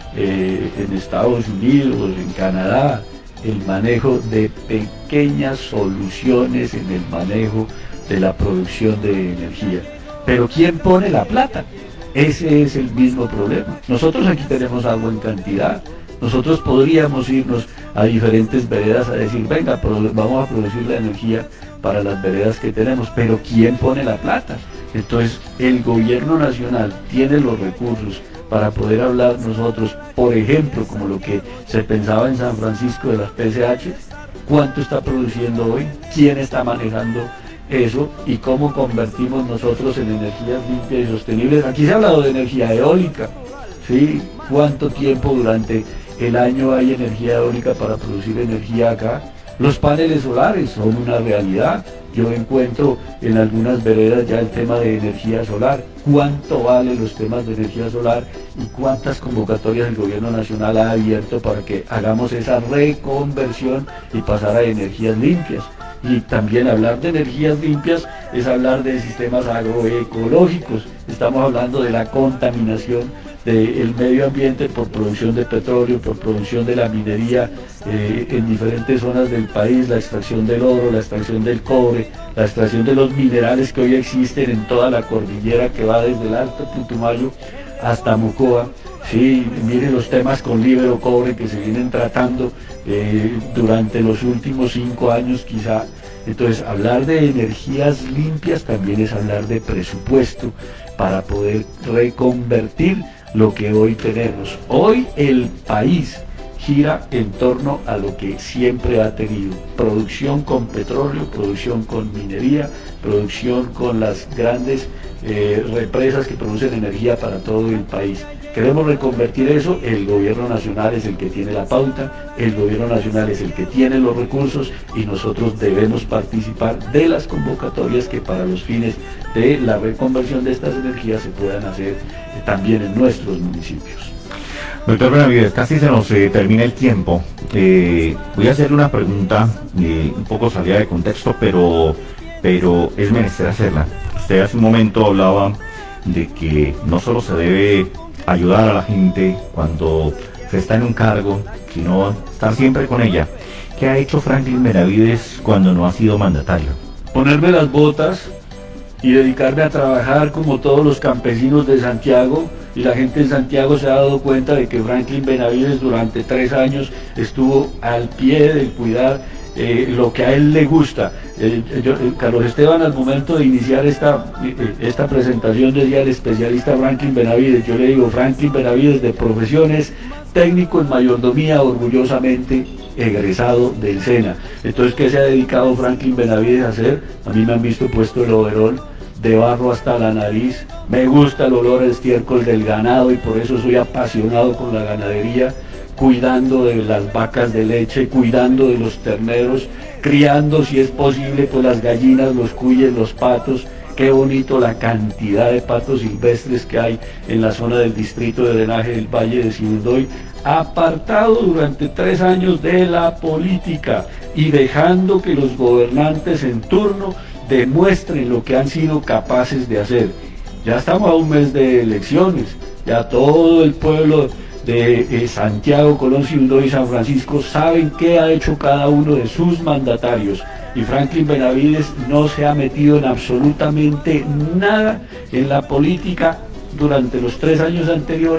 eh, en Estados Unidos, en Canadá, el manejo de pequeñas soluciones en el manejo de la producción de energía. Pero ¿quién pone la plata? Ese es el mismo problema. Nosotros aquí tenemos agua en cantidad. Nosotros podríamos irnos a diferentes veredas a decir, venga, vamos a producir la energía para las veredas que tenemos, pero ¿quién pone la plata? Entonces, el gobierno nacional tiene los recursos para poder hablar nosotros, por ejemplo, como lo que se pensaba en San Francisco de las P C H, ¿cuánto está produciendo hoy? ¿Quién está manejando eso? ¿Y cómo convertimos nosotros en energías limpias y sostenibles? Aquí se ha hablado de energía eólica, ¿sí? ¿Cuánto tiempo durante el año hay energía eólica para producir energía acá? Los paneles solares son una realidad. Yo encuentro en algunas veredas ya el tema de energía solar. ¿Cuánto valen los temas de energía solar y cuántas convocatorias el gobierno nacional ha abierto para que hagamos esa reconversión y pasar a energías limpias? Y también hablar de energías limpias es hablar de sistemas agroecológicos. Estamos hablando de la contaminación del medio ambiente por producción de petróleo, por producción de la minería eh, en diferentes zonas del país, la extracción del oro, la extracción del cobre, la extracción de los minerales que hoy existen en toda la cordillera que va desde el Alto Putumayo hasta Mocoa. Sí, miren los temas con Libero Cobre que se vienen tratando eh, durante los últimos cinco años quizá. Entonces, hablar de energías limpias también es hablar de presupuesto para poder reconvertir lo que hoy tenemos. Hoy el país gira en torno a lo que siempre ha tenido: producción con petróleo, producción con minería, producción con las grandes eh, represas que producen energía para todo el país. Queremos reconvertir eso. El gobierno nacional es el que tiene la pauta, el gobierno nacional es el que tiene los recursos, y nosotros debemos participar de las convocatorias que para los fines de la reconversión de estas energías se puedan hacer eh, también en nuestros municipios. Doctor Benavides, casi se nos eh, termina el tiempo. Eh, voy a hacerle una pregunta eh, un poco salida de contexto, pero, pero es menester hacerla. Usted hace un momento hablaba de que no solo se debe ayudar a la gente cuando se está en un cargo, sino estar siempre con ella. ¿Qué ha hecho Franklin Benavides cuando no ha sido mandatario? Ponerme las botas y dedicarme a trabajar como todos los campesinos de Santiago, y la gente en Santiago se ha dado cuenta de que Franklin Benavides durante tres años estuvo al pie de cuidar eh, lo que a él le gusta. Eh, yo, eh, Carlos Esteban, al momento de iniciar esta, eh, esta presentación, decía el especialista Franklin Benavides. Yo le digo, Franklin Benavides de profesión es técnico en mayordomía, orgullosamente egresado del SENA. Entonces, ¿qué se ha dedicado Franklin Benavides a hacer? A mí me han visto puesto el overol de barro hasta la nariz. Me gusta el olor a estiércol del ganado y por eso soy apasionado con la ganadería, cuidando de las vacas de leche, cuidando de los terneros, criando si es posible pues las gallinas, los cuyes, los patos. Qué bonito la cantidad de patos silvestres que hay en la zona del distrito de drenaje del Valle de Sirundoy, apartado durante tres años de la política y dejando que los gobernantes en turno demuestren lo que han sido capaces de hacer. Ya estamos a un mes de elecciones, ya todo el pueblo de eh, Santiago, Colón, Sirundoy y San Francisco saben qué ha hecho cada uno de sus mandatarios, y Franklin Benavides no se ha metido en absolutamente nada en la política durante los tres años anteriores,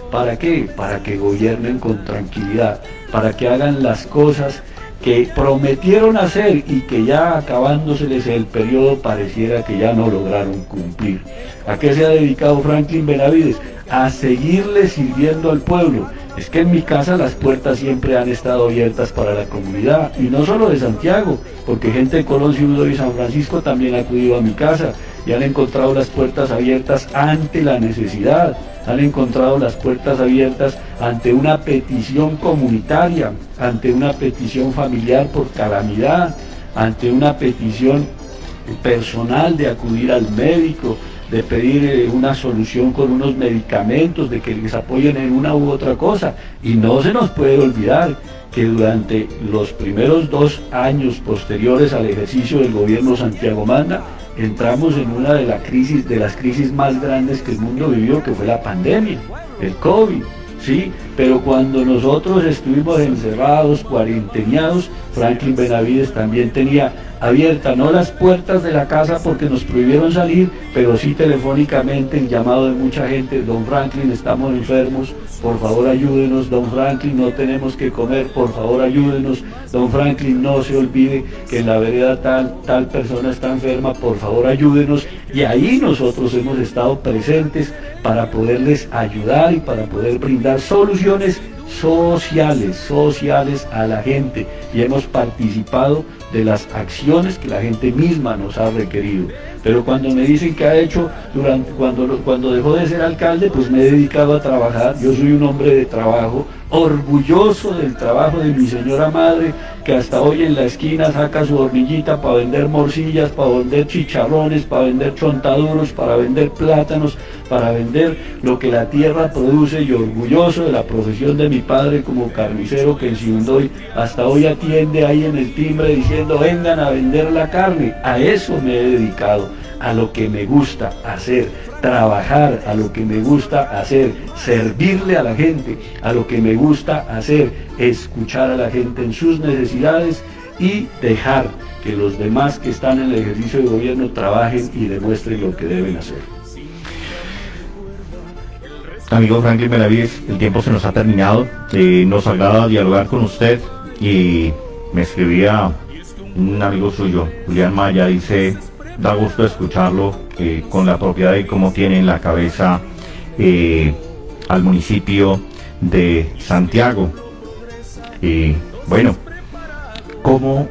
¿Para qué? Para que gobiernen con tranquilidad, para que hagan las cosas que prometieron hacer y que ya acabándoseles el periodo pareciera que ya no lograron cumplir. ¿A qué se ha dedicado Franklin Benavides? A seguirle sirviendo al pueblo. Es que en mi casa las puertas siempre han estado abiertas para la comunidad, y no solo de Santiago, porque gente de Colón, Ciudad y San Francisco también ha acudido a mi casa y han encontrado las puertas abiertas ante la necesidad, han encontrado las puertas abiertas ante una petición comunitaria, ante una petición familiar por calamidad, ante una petición personal de acudir al médico, de pedir eh, una solución con unos medicamentos, de que les apoyen en una u otra cosa. Y no se nos puede olvidar que durante los primeros dos años posteriores al ejercicio del gobierno Santiago Manda, entramos en una de, la crisis, de las crisis más grandes que el mundo vivió, que fue la pandemia, el COVID, ¿sí? Pero cuando nosotros estuvimos encerrados, cuarentenados, Franklin Benavides también tenía abiertas no las puertas de la casa porque nos prohibieron salir, pero sí telefónicamente el llamado de mucha gente: don Franklin, estamos enfermos, por favor ayúdenos, don Franklin, no tenemos que comer, por favor ayúdenos, don Franklin, no se olvide que en la vereda tal, tal persona está enferma, por favor ayúdenos. Y ahí nosotros hemos estado presentes para poderles ayudar y para poder brindar soluciones sociales, sociales a la gente, y hemos participado de las acciones que la gente misma nos ha requerido. Pero cuando me dicen que ha hecho durante cuando, cuando dejó de ser alcalde, pues me he dedicado a trabajar. Yo soy un hombre de trabajo, orgulloso del trabajo de mi señora madre, que hasta hoy en la esquina saca su hornillita para vender morcillas, para vender chicharrones, para vender chontaduros, para vender plátanos, para vender lo que la tierra produce, y orgulloso de la profesión de mi padre como carnicero, que en Sibundoy hasta hoy atiende ahí en el timbre diciendo: vengan a vender la carne. A eso me he dedicado, a lo que me gusta hacer, trabajar, a lo que me gusta hacer, servirle a la gente, a lo que me gusta hacer, escuchar a la gente en sus necesidades y dejar que los demás que están en el ejercicio de gobierno trabajen y demuestren lo que deben hacer. Amigo Franklin Benavides, el tiempo se nos ha terminado. Eh, nos agrada dialogar con usted, y me escribía un amigo suyo, Julián Maya, dice: da gusto escucharlo eh, con la propiedad y cómo tiene en la cabeza eh, al municipio de Santiago. Y bueno, ¿cómo,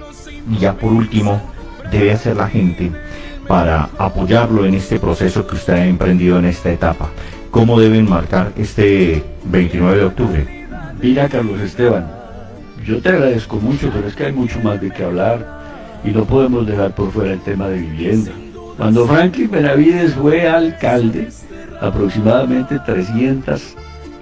ya por último, debe hacer la gente para apoyarlo en este proceso que usted ha emprendido en esta etapa? ¿Cómo deben marcar este veintinueve de octubre? Mira, Carlos Esteban, yo te agradezco mucho, pero es que hay mucho más de qué hablar y no podemos dejar por fuera el tema de vivienda. Cuando Franklin Benavides fue alcalde, aproximadamente trescientas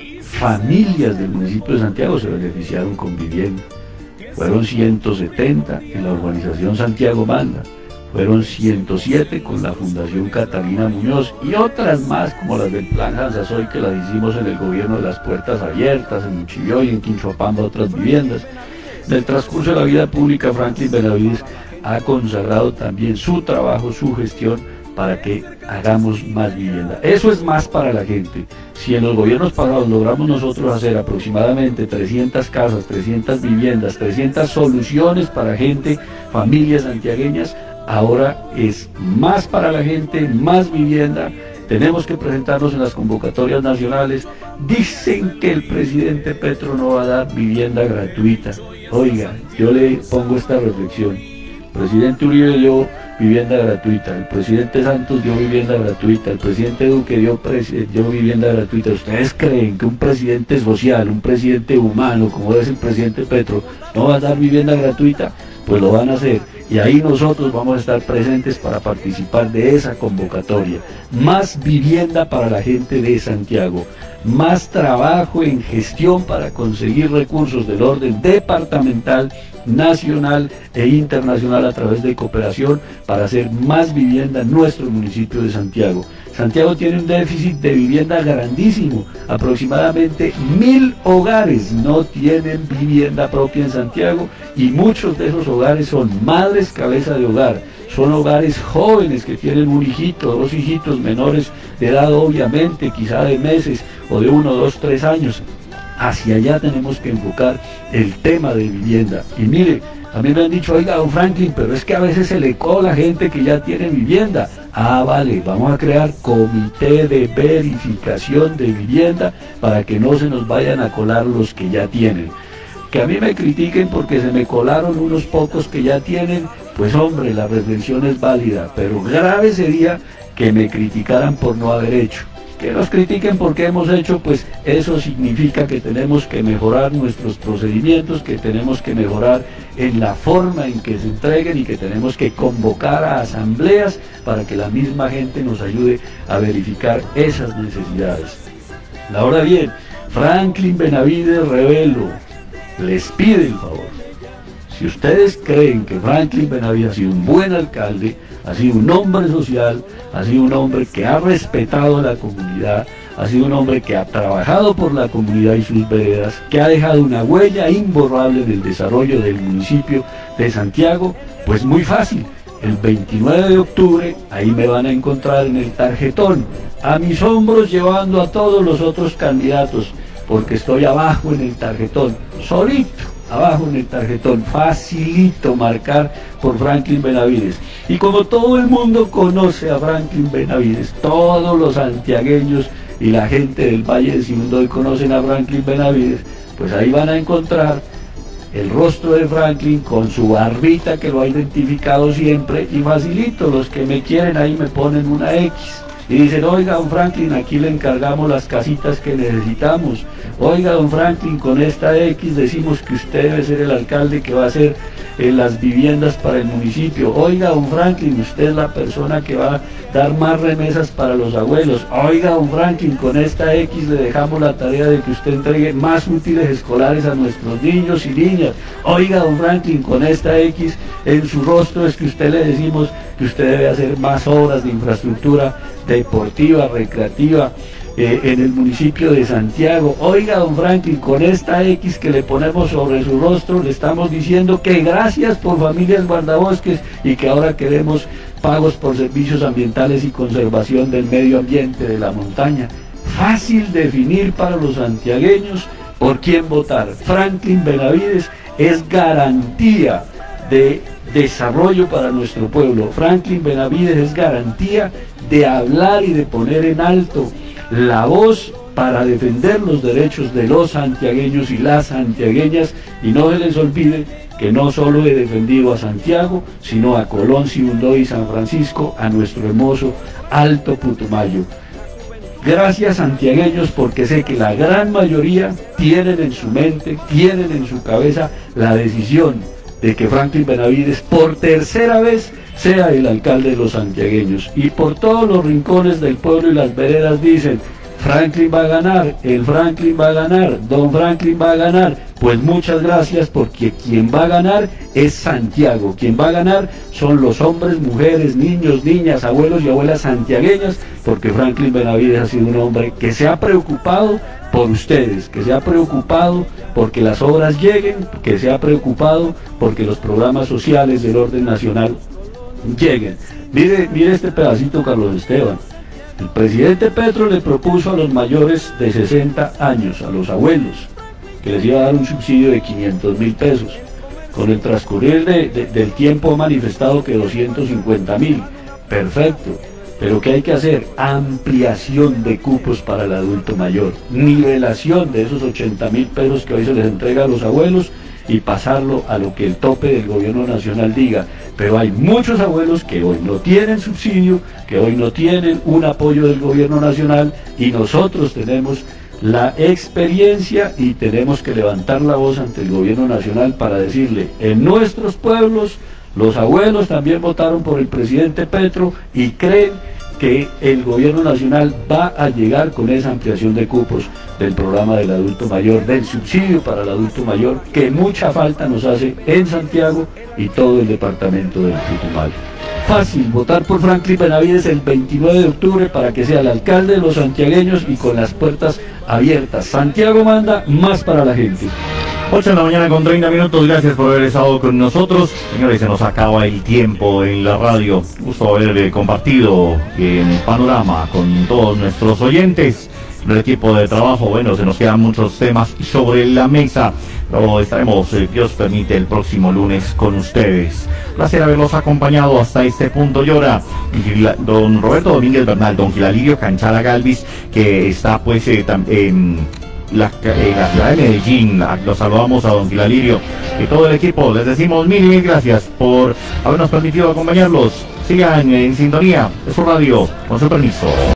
familias del municipio de Santiago se beneficiaron con vivienda. Fueron ciento setenta en la urbanización Santiago Manda, fueron ciento siete con la Fundación Catalina Muñoz, y otras más como las del Plan Jansasoy, que las hicimos en el gobierno de las puertas abiertas, en Uchibioy, en Quinchoapamba, otras viviendas. En el transcurso de la vida pública, Franklin Benavides ha consagrado también su trabajo, su gestión, para que hagamos más vivienda. Eso es más para la gente. Si en los gobiernos pasados logramos nosotros hacer aproximadamente trescientas casas, trescientas viviendas, trescientas soluciones para gente, familias santiagueñas, ahora es más para la gente, más vivienda. Tenemos que presentarnos en las convocatorias nacionales. Dicen que el presidente Petro no va a dar vivienda gratuita. Oiga, yo le pongo esta reflexión: el presidente Uribe dio vivienda gratuita, el presidente Santos dio vivienda gratuita, el presidente Duque dio, dio vivienda gratuita. ¿Ustedes creen que un presidente social, un presidente humano como es el presidente Petro, no va a dar vivienda gratuita? Pues lo van a hacer, y ahí nosotros vamos a estar presentes para participar de esa convocatoria. Más vivienda para la gente de Santiago, más trabajo en gestión para conseguir recursos del orden departamental, nacional e internacional a través de cooperación para hacer más vivienda en nuestro municipio de Santiago. Santiago tiene un déficit de vivienda grandísimo, aproximadamente mil hogares no tienen vivienda propia en Santiago, y muchos de esos hogares son madres cabeza de hogar, son hogares jóvenes que tienen un hijito, dos hijitos menores de edad, obviamente, quizá de meses o de uno, dos, tres años. Hacia allá tenemos que enfocar el tema de vivienda. Y mire, a mí me han dicho, oiga, don Franklin, pero es que a veces se le cola gente que ya tiene vivienda. Ah, vale, vamos a crear comité de verificación de vivienda para que no se nos vayan a colar los que ya tienen. Que a mí me critiquen porque se me colaron unos pocos que ya tienen, pues hombre, la reflexión es válida, pero grave sería que me criticaran por no haber hecho. Que nos critiquen porque hemos hecho, pues eso significa que tenemos que mejorar nuestros procedimientos, que tenemos que mejorar en la forma en que se entreguen y que tenemos que convocar a asambleas para que la misma gente nos ayude a verificar esas necesidades. Ahora bien, Franklin Benavides Rebelo les pide el favor. Si ustedes creen que Franklin Benavides ha sido un buen alcalde, ha sido un hombre social, ha sido un hombre que ha respetado a la comunidad, ha sido un hombre que ha trabajado por la comunidad y sus veredas, que ha dejado una huella imborrable en el desarrollo del municipio de Santiago, pues muy fácil. El veintinueve de octubre, ahí me van a encontrar en el tarjetón, a mis hombros llevando a todos los otros candidatos, porque estoy abajo en el tarjetón, solito, abajo en el tarjetón, facilito marcar por Franklin Benavides. Y como todo el mundo conoce a Franklin Benavides, todos los santiagueños y la gente del Valle de Sibundoy conocen a Franklin Benavides, pues ahí van a encontrar el rostro de Franklin con su barbita que lo ha identificado siempre, y facilito, los que me quieren ahí me ponen una X. Y dicen, oiga, don Franklin, aquí le encargamos las casitas que necesitamos. Oiga, don Franklin, con esta X decimos que usted debe ser el alcalde que va a hacer eh, las viviendas para el municipio. Oiga, don Franklin, usted es la persona que va a dar más remesas para los abuelos. Oiga, don Franklin, con esta X le dejamos la tarea de que usted entregue más útiles escolares a nuestros niños y niñas. Oiga, don Franklin, con esta X en su rostro es que usted le decimos que usted debe hacer más obras de infraestructura deportiva, recreativa, eh, en el municipio de Santiago. Oiga, don Franklin, con esta X que le ponemos sobre su rostro, le estamos diciendo que gracias por Familias Guardabosques y que ahora queremos pagos por servicios ambientales y conservación del medio ambiente de la montaña. Fácil definir para los santiagueños por quién votar. Franklin Benavides es garantía de desarrollo para nuestro pueblo. Franklin Benavides es garantía de hablar y de poner en alto la voz para defender los derechos de los santiagueños y las santiagueñas, y no se les olvide que no solo he defendido a Santiago, sino a Colón, Sibundoy y San Francisco, a nuestro hermoso Alto Putumayo. Gracias, santiagueños, porque sé que la gran mayoría tienen en su mente, tienen en su cabeza la decisión de que Franklin Benavides por tercera vez sea el alcalde de los santiagueños. Y por todos los rincones del pueblo y las veredas dicen, Franklin va a ganar, el Franklin va a ganar, don Franklin va a ganar. Pues muchas gracias, porque quien va a ganar es Santiago, quien va a ganar son los hombres, mujeres, niños, niñas, abuelos y abuelas santiagueñas, porque Franklin Benavides ha sido un hombre que se ha preocupado por ustedes, que se ha preocupado porque las obras lleguen, que se ha preocupado porque los programas sociales del orden nacional lleguen. Mire, mire este pedacito, Carlos Esteban. El presidente Petro le propuso a los mayores de sesenta años, a los abuelos, que les iba a dar un subsidio de quinientos mil pesos. Con el transcurrir de, de, del tiempo ha manifestado que doscientos cincuenta mil. Perfecto. Pero ¿qué hay que hacer? Ampliación de cupos para el adulto mayor, nivelación de esos ochenta mil pesos que hoy se les entrega a los abuelos y pasarlo a lo que el tope del gobierno nacional diga. Pero hay muchos abuelos que hoy no tienen subsidio, que hoy no tienen un apoyo del gobierno nacional, y nosotros tenemos la experiencia y tenemos que levantar la voz ante el gobierno nacional para decirle, en nuestros pueblos los abuelos también votaron por el presidente Petro y creen que el gobierno nacional va a llegar con esa ampliación de cupos del programa del adulto mayor, del subsidio para el adulto mayor, que mucha falta nos hace en Santiago y todo el departamento del Putumayo. Fácil, votar por Franklin Benavides el veintinueve de octubre para que sea el alcalde de los santiagueños y con las puertas abiertas. Santiago manda, más para la gente. ocho de la mañana con treinta minutos, gracias por haber estado con nosotros. Señores, se nos acaba el tiempo en la radio. Gusto haber eh, compartido en Panorama con todos nuestros oyentes. El equipo de trabajo, bueno, se nos quedan muchos temas sobre la mesa, pero estaremos, eh, Dios permite, el próximo lunes con ustedes. Placer haberlos acompañado hasta este punto. Llora don Roberto Domínguez Bernal, don Gilalirio Canchala Galvis, que está pues eh, en la, en la ciudad de Medellín. Los saludamos a don Gilalirio y todo el equipo. Les decimos mil y mil gracias por habernos permitido acompañarlos. Sigan en sintonía de su radio, con su permiso.